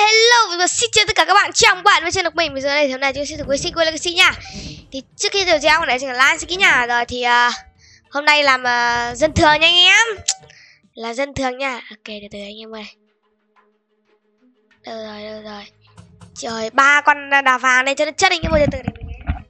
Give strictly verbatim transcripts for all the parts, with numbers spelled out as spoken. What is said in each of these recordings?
Hello và xin chào tất cả các bạn trong bạn với channel của mình. Bây giờ đây thì hôm nay chúng sẽ thử với Sequel Legacy nha. Thì trước khi đầu tiên này chính là like cái nhà rồi thì uh, hôm nay làm uh, dân thường nha anh em. Là dân thường nha. Ok, từ từ anh em ơi. Đâu rồi, đâu rồi. Trời, ba con đào vàng này cho nó chất anh em ơi, từ từ này.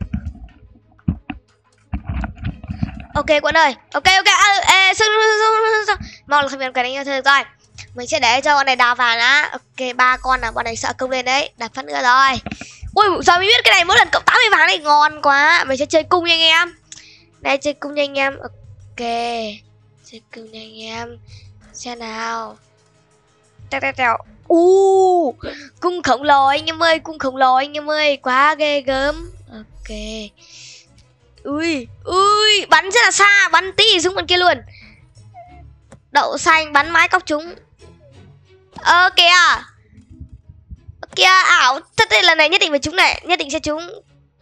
Ok quận ơi. Ok ok. À, ê, xong, xong, xong. Mong là không biết cái anh em thôi được rồi. Mình sẽ để cho con này đào vàng á. Ok, ba con là bọn này sợ công lên đấy. Đạp phát nữa rồi. Ui, sao mới biết cái này mỗi lần cộng tám mươi vàng này ngon quá. Mình sẽ chơi cung nha anh em. Đây, chơi cung nha anh em. Ok, chơi cung nha anh em. Xem nào. Tèo tèo tèo. Uh, cung khổng lồ anh em ơi. Cung khổng lồ anh em ơi. Quá ghê gớm. Ok. Ui, ui, bắn rất là xa. Bắn tí xuống bên kia luôn. Đậu xanh bắn mái cóc chúng. Ơ ờ, kìa. Kìa ảo. Tất nhiên lần này nhất định phải trúng này. Nhất định sẽ trúng.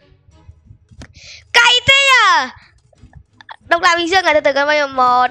Cay thế à. Độc lạc bình dương này từ từ con bao nhiêu. Một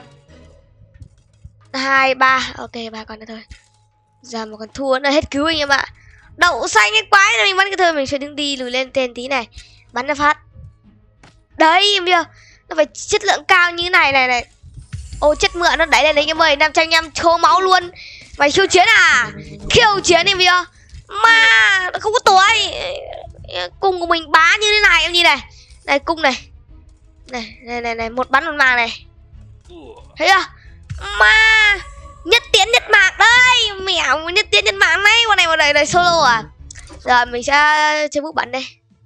hai ba. Ok ba con nữa thôi. Giờ một con thua nữa hết cứu anh em ạ. Đậu xanh cái quái này mình bắn cái thôi. Mình sẽ đứng đi lùi lên tên tí này. Bắn ra phát. Đấy em biết. Nó phải chất lượng cao như thế này này này. Ô chất mượn nó đẩy lên đấy anh em ơi. năm trăm em khô máu luôn. Mày khiêu chiến à? Khiêu chiến em biết. Mà nó không có tuổi. Cung của mình bá như thế này em nhìn này. Này cung này. Này này này, này. Một bắn một màng này. Thấy chưa? Mà nhất tiến nhất mạng đây. Mẹo nhất tiến nhất mạng đấy. Con này vào đây đây solo à? Rồi mình sẽ chơi bút bắn đây.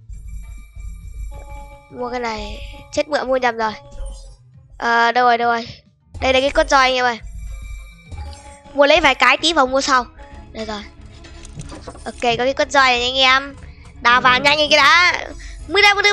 Mua cái này. Chết mượn mua nhầm rồi. À, đâu rồi đâu rồi. Đây là cái con roi anh em ơi. Mua lấy vài cái tí vào mua sau. Đây rồi. Ok có cái con roi này anh em. Đào vào nhanh như cái đã. Mới ra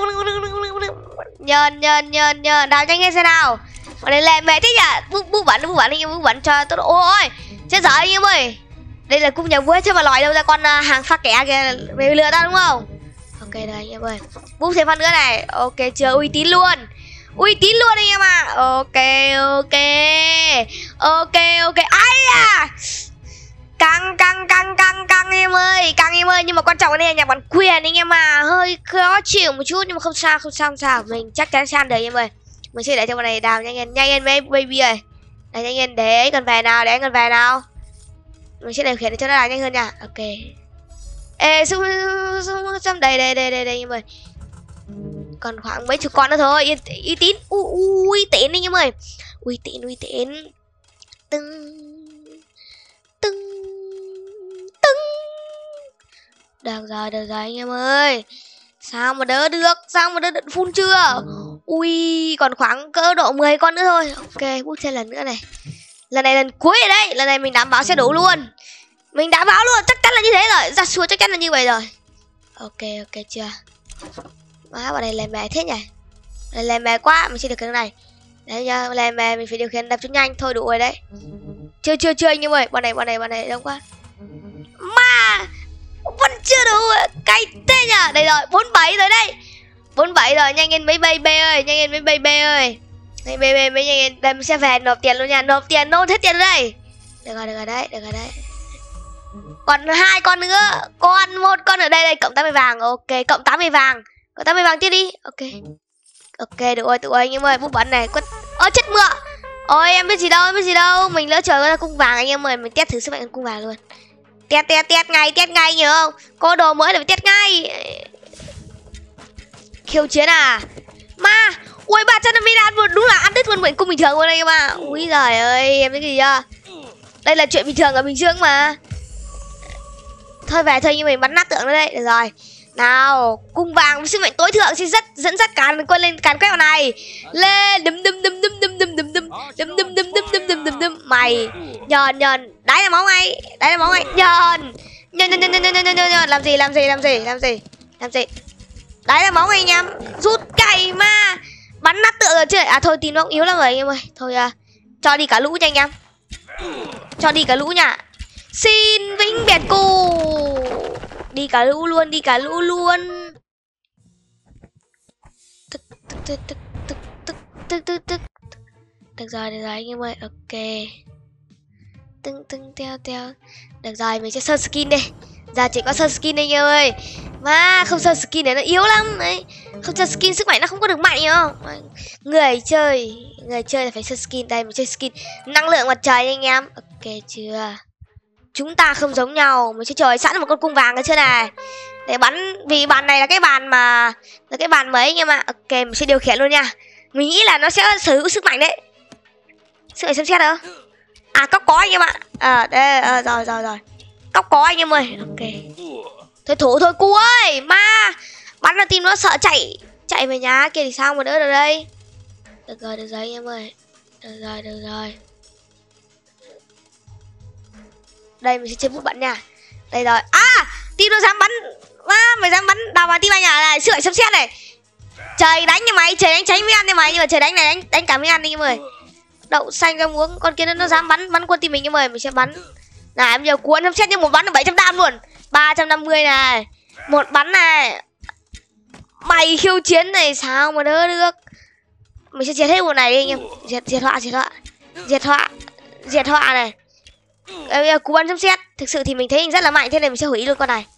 nhơn nhơn nhơn nhơn. Đào nhanh lên xe nào. Ở đây là mẹ thế nhỉ. Bút bút bắn bút bắn anh em bút bắn cho tôi. Ôi chết dở anh em ơi. Đây là cung nhà vua chứ mà lòi đâu ra con uh, hàng pha kẻ kìa. Mày lừa tao đúng không? Ok đây anh em ơi. Bút thêm phát nữa này. Ok chưa uy tín luôn. Uy tín luôn anh em ạ. À. Ok ok. Ok ok. Ai à. Căng căng căng căng căng em ơi. Căng em ơi. Nhưng mà quan trọng đây là nhà bản quyền anh em à. Hơi khó chịu một chút. Nhưng mà không sao không sao không sao. Mình chắc chắn sẽ ăn được em ơi. Mình sẽ để cho con này đào nhanh lên. Nhanh lên mấy baby ơi. Đây nhanh lên để ấy cần về nào. Để cần về nào. Mình sẽ điều khiển để cho nó đào nhanh hơn nha. Ok. Ê xong xong đây đây đây đây đây em ơi. Còn khoảng mấy chục con nữa thôi. Uy, uy tín. U, uy tín anh em ơi. Uy tín uy tín. Tưng tưng tưng. Được rồi được rồi anh em ơi. Sao mà đỡ được. Sao mà đỡ được full chưa. Ui còn khoảng cỡ độ mười con nữa thôi. Ok bút thêm lần nữa này. Lần này lần cuối rồi đấy. Lần này mình đảm bảo sẽ đủ luôn. Mình đảm bảo luôn. Chắc chắn là như thế rồi. Ra xua chắc chắn là như vậy rồi. Ok ok chưa. Má vào đây lè mè thế nhỉ. Đây lè mè quá. Mình sẽ được cái này. Đấy nha. Lè mè mình phải điều khiển đập cho nhanh. Thôi đủ rồi đấy. Chưa chưa chưa anh em ơi. Bọn này bọn này bọn này đông quá. Mà vẫn chưa đủ. Cái thế nhỉ. Đây rồi bốn mươi bảy rồi đây. bốn mươi bảy rồi. Nhanh lên mấy baby ơi. Nhanh lên mấy baby ơi. Đây baby mấy nhanh lên. Đây mình sẽ về nộp tiền luôn nha. Nộp tiền nôn hết tiền ở đây. Được rồi được rồi đấy. Được rồi đấy. Còn hai con nữa. Còn một con ở đây đây. Cộng tám mươi vàng. Ok cộng tám mươi vàng. Cộng tám mươi vàng tiếp đi. Ok. Ok được rồi. Tụi anh em ơi. Bút bắn này. Quất. Ơ chết mựa. Ôi em biết gì đâu. Em biết gì đâu. Mình lỡ trời ra cung vàng anh em ơi. Mình test thử sức mạnh cung vàng luôn. Test test test ngay. Test ngay nhớ không. Có đồ mới là phải test ngay. Khiêu chiến à. Mà. Ui ba trăm năm mươi đan đúng là ăn đứt luôn bệnh cung bình thường luôn đây mà. Ui giời ơi. Em biết gì chưa. Đây là chuyện bình thường ở Bình Dương mà. Thôi về thôi nhưng mình bắn nát tượng nó đây. Được rồi. Nào, cung vàng với sức mạnh tối thượng sẽ rất dẫn dắt càn quân lên càn quét vào này. Lên đấm đấm đấm đấm đấm đấm đấm đấm đấm đấm đấm đấm đấm đấm đấm đấm mày. Nhờn nhờn, đáy là máu ngay, đáy là máu ngay. Nhờn. Nhờn nhờn nhờn nhờn nhờn nhờn nhờn làm gì làm gì làm gì làm gì? Làm gì? Đáy là máu ngay anh em. Rút cày mà. Bắn nát tượng rồi chứ. À thôi tìm nó cũng yếu lắm rồi anh em ơi. Thôi à, cho đi cả lũ cho anh em. Cho đi cả lũ nha. Xin vĩnh biệt cô. Đi cả lũ luôn, đi cả lũ luôn. Tức tức tức tức tức tức tức tức. Được rồi, được rồi anh em ơi. Ok. Tưng tưng teo teo. Được rồi, mình sẽ sơn skin đi. Giờ chỉ có sơn skin anh em ơi. Mà không sơn skin này nó yếu lắm đấy. Không sơn skin sức mạnh nó không có được mạnh không? Người chơi, người chơi là phải sơn skin. Đây mình chơi skin năng lượng mặt trời anh em. Ok chưa? Chúng ta không giống nhau. Mình sẽ chơi sẵn một con cung vàng nữa chưa này. Để bắn, vì bàn này là cái bàn mà là cái bàn mới anh em ạ. Ok mình sẽ điều khiển luôn nha. Mình nghĩ là nó sẽ sở hữu sức mạnh đấy. Sức mạnh xem xét đâu. À cóc có anh em ạ. À đây à, rồi rồi rồi. Cóc có anh em ơi. Ok. Thôi thủ thôi cu ơi. Ma bắn là tim nó sợ chạy. Chạy về nhà kia thì sao mà đỡ được đây. Được rồi được rồi anh em ơi. Được rồi được rồi. Đây mình sẽ chơi bút bắn nha. Đây rồi. À tim nó dám bắn. À, mày dám bắn đào vào tim anh à này. Sự lại xem xét này. Trời đánh nha mày. Trời đánh tránh mới ăn nha mày. Nhưng mà trời đánh này đánh đánh cả mới ăn đi em ơi. Đậu xanh ra muống. Con kia nó, nó dám bắn bắn quân tim mình em ơi. Mình sẽ bắn. Này bây giờ cuốn xem xét nhưng một bắn là bảy trăm đam luôn. Ba trăm năm mươi này. Một bắn này. Mày khiêu chiến này sao mà đỡ được. Mình sẽ diệt hết một này đi anh em. Diệt diệt họa diệt họa. Diệt họa. Diệt họa này. Bây giờ cú bắn xem xét. Thực sự thì mình thấy mình rất là mạnh. Thế nên mình sẽ hủy luôn con này.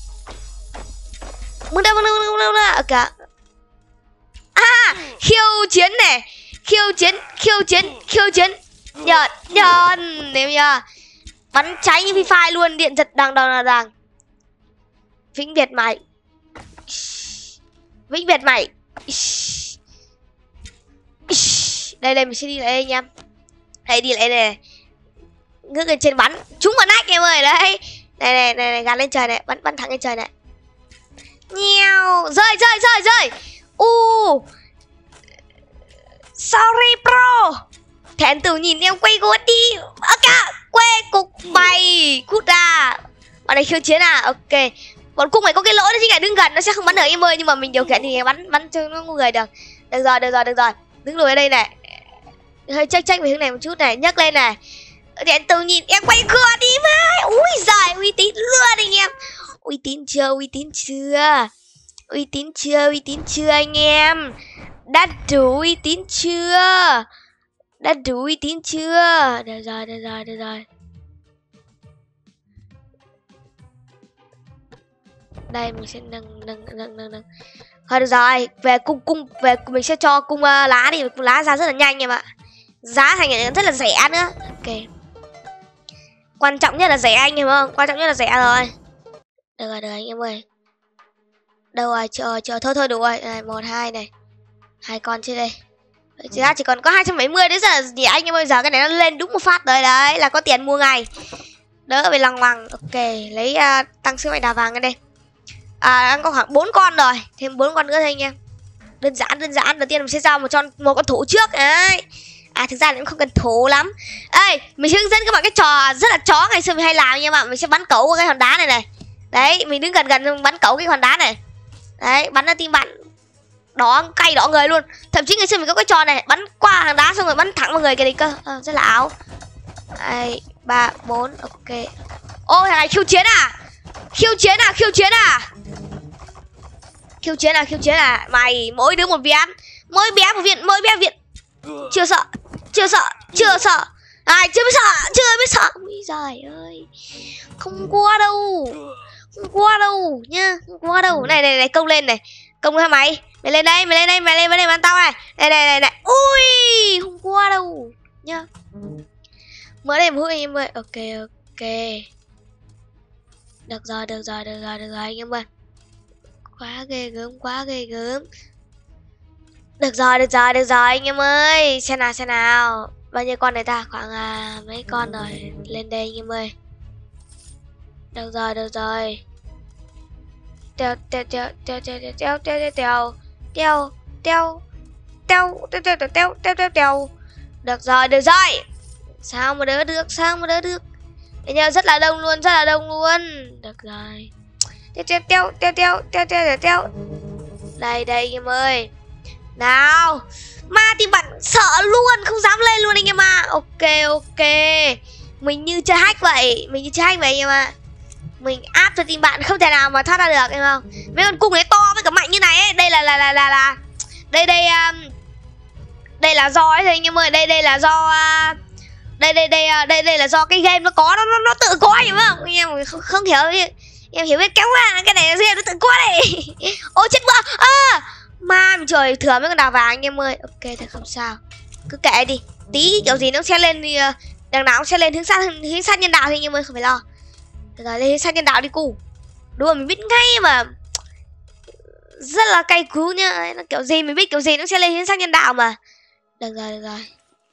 Mừng đâu mừng đâu mừng đâu mừng đâu. À khiêu chiến này. Khiêu chiến khiêu chiến khiêu chiến. Nhợt nhợt. Nếu như bắn cháy như Free Fire luôn. Điện giật đằng đằng đằng. Vĩnh biệt mày. Vĩnh biệt mày. Đây đây mình sẽ đi lại đây anh em. Đây đi lại đây. Ngước lên trên bắn. Trúng vào nách em ơi đấy. Này này này, này gắn lên trời này. Bắn bắn thẳng lên trời này. Nheo. Rơi rơi rơi rơi. U. Sorry bro. Thẹn tử nhìn em quay gót đi. Ok. Quê cục bày. Cút ra. Bọn này khiêu chiến à. Ok. Bọn cung này có cái lỗ đó chính là đứng gần nó sẽ không bắn được em ơi. Nhưng mà mình điều khiển thì bắn bắn cho nó người được. Được rồi được rồi được rồi. Đứng lùi ở đây này. Hơi check check về hướng này một chút này. Nhấc lên này. Thẹn tử nhìn em quay gót đi mà. Ui giời uy tín luôn anh em. Uy tín chưa uy tín chưa. Uy tín chưa uy tín chưa anh em. Đã đủ uy tín chưa. Đã đủ uy tín chưa. Được rồi được rồi được rồi. Đây mình sẽ nâng nâng nâng nâng nâng. Thôi được rồi. Về cung cung về mình sẽ cho cung uh, lá đi. Cung lá ra rất là nhanh em ạ. Giá thành rất là rẻ nữa. Ok. Quan trọng nhất là rẻ anh hiểu không. Quan trọng nhất là rẻ rồi. Được rồi được rồi anh em ơi. Đâu rồi chờ chờ thôi thôi đủ rồi. Này một hai này. Hai con trên đây. Chỉ ra chỉ còn có hai trăm bảy mươi đấy giờ gì anh em ơi. Giờ cái này nó lên đúng một phát rồi đấy. Là có tiền mua ngày. Đỡ về lòng hoàng. Ok lấy uh, tăng sức mạnh đào vàng lên đây. À đang có khoảng bốn con rồi. Thêm bốn con nữa thôi anh em. Đơn giản đơn giản. Đầu tiên mình sẽ giao một con một con thủ trước đấy. À thực ra cũng không cần thủ lắm. Ê mình hướng dẫn các bạn cái trò rất là chó ngày xưa mình hay làm nha bạn. Mình sẽ bắn cẩu qua cái hòn đá này này. Đấy mình đứng gần gần bắn cẩu cái hòn đá này. Đấy bắn ra tim bạn. Đó cay đỏ người luôn. Thậm chí ngày xưa mình có cái trò này. Bắn qua hòn đá xong rồi bắn thẳng vào người cái đấy cơ. À, rất là áo. Đây ba bốn ok. Ô thằng này khiêu chiến à. Khiêu chiến à khiêu chiến à. Khiêu chiến à khiêu chiến à. Mày mỗi đứa một viên. Mỗi bé một viên. Mỗi bé viện. Chưa sợ. Chưa sợ. Chưa sợ. À chưa biết sợ. Chưa biết sợ. Ui giời ơi. Không qua đâu. Không qua đâu nhá. Không qua đâu. Này này này công lên này. Công lên mày. Mày lên đây. Mày lên đây. Mày lên đây bắn tao này. Này này này này. Ui. Không qua đâu. Nhá. Mới đây một hút anh em ơi. Ok ok. Được rồi được rồi được rồi được rồi anh em ơi. Quá ghê gớm quá ghê gớm. Được rồi được rồi được rồi anh em ơi. Xem nào xem nào. Bao nhiêu con này ta. Khoảng à, mấy con rồi. Lên đây anh em ơi. Được rồi được rồi. Teo teo teo teo teo teo teo teo teo teo teo teo teo teo teo teo teo teo. Được rồi được rồi. Sao mà đỡ được. Sao mà đỡ được. Để nhau rất là đông luôn. Rất là đông luôn. Được rồi. Teo teo teo teo teo teo teo teo. Đây đây anh em ơi. Nào. Ma thì bạn sợ luôn. Không dám lên luôn anh em à. Ok ok. Mình như chơi hack vậy. Mình như chơi hack vậy anh em ạ. Mình áp cho team bạn không thể nào mà thoát ra được em không. Mấy con cung ấy to với cả mạnh như này ấy. Đây là là là là là Đây đây um, đây là do ấy thôi anh em ơi. Đây đây là do uh, Đây đây đây uh, đây đây là do cái game nó có. Nó nó, nó tự có hiểu không. Anh em không, không hiểu. Em hiểu biết kéo qua. Cái này nó tự quá đây. Ôi chết quá. À, ma trời, thừa mấy con đào vàng anh em ơi. Ok thì không sao, cứ kệ đi. Tí kiểu gì nó sẽ lên thì đằng nào cũng sẽ lên hướng sát hướng sát nhân đạo thì anh em ơi, không phải lo. Rồi lên hướng sát nhân đạo đi cu. Đúng rồi, mình biết ngay mà. Rất là cay cú nhá. Nó kiểu gì mình biết kiểu gì nó sẽ lên hướng sát nhân đạo mà. Được rồi, được rồi.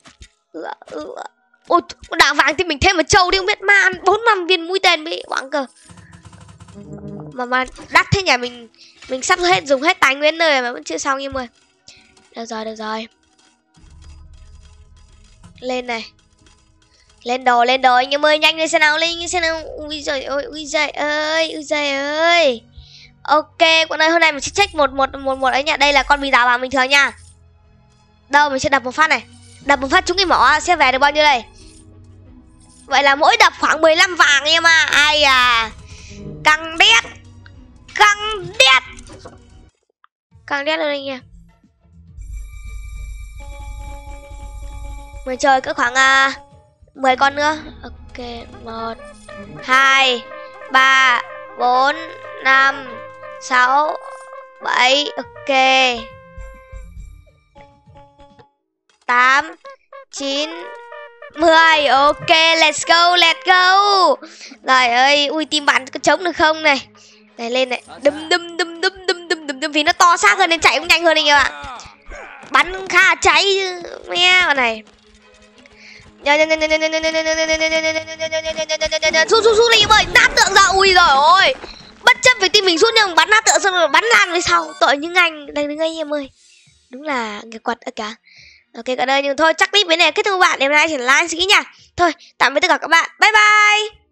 Ôi, con đào vàng thì mình thêm một trâu đi, không biết ma ăn bốn năm viên mũi tên bị quảng cơ. Mà mà đắt thế nhỉ, mình mình sắp hết dùng hết tài nguyên nơi mà vẫn chưa xong em ơi. Được rồi, được rồi. Lên này. Lên đồ, lên đồ anh em ơi, nhanh lên xem nào, lên xem nào. Ui giời ơi, ui giời ơi, ui giời ơi. Ok, con ơi, hôm nay mình sẽ check một một một một ấy nha. Đây là con bì đào vàng bình thường nha. Đâu mình sẽ đập một phát này. Đập một phát trúng cái mỏ sẽ về được bao nhiêu đây? Vậy là mỗi đập khoảng mười lăm vàng em à. Ai à. Căng đét. Căng đét. Căng đét luôn anh em. Mình chơi cứ khoảng uh, mười con nữa. Ok, một hai ba bốn năm sáu bảy. Ok, tám chín mười. Ok, let's go, let's go. Rồi ơi, ui tim bạn có chống được không này. Này lên này. Đâm đâm đâm đâm đâm đâm đâm đâm vì nó to xác hơn nên chạy cũng nhanh hơn anh em ạ. Bắn khá cháy chứ. Nghe bạn này. Rút rút rút đi em ơi, nát tượng ra. Ui giời ơi, bất chấp việc team mình rút nhưng bắn nát tượng xong rồi bắn lan về sau. Tội những anh đang đứng ngay em ơi. Đúng là người quật ở cả. Ok cả đời, nhưng thôi chắc clip này kết thúc bạn. Đêm nay chỉ là like nha. Thôi tạm biệt tất cả các bạn, bye bye.